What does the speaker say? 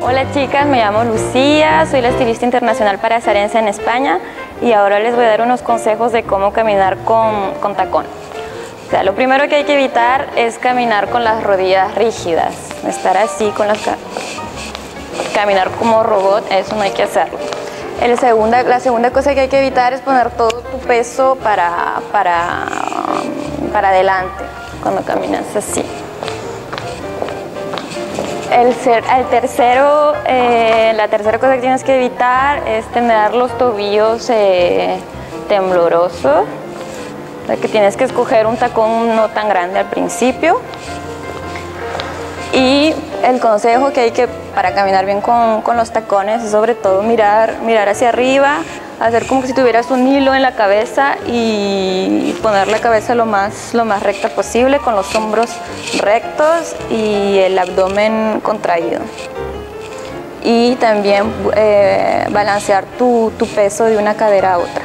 Hola chicas, me llamo Lucía, soy la estilista internacional para Sarenza en España y ahora les voy a dar unos consejos de cómo caminar con tacón. O sea, lo primero que hay que evitar es caminar con las rodillas rígidas, estar así con caminar como robot, eso no hay que hacerlo. La segunda cosa que hay que evitar es poner todo tu peso para adelante cuando caminas así. La tercera cosa que tienes que evitar es tener los tobillos temblorosos. O sea, que tienes que escoger un tacón no tan grande al principio. Y el consejo que hay para caminar bien con los tacones es sobre todo mirar hacia arriba, hacer como que si tuvieras un hilo en la cabeza y poner la cabeza lo más recta posible, con los hombros rectos y el abdomen contraído. Y también balancear tu peso de una cadera a otra.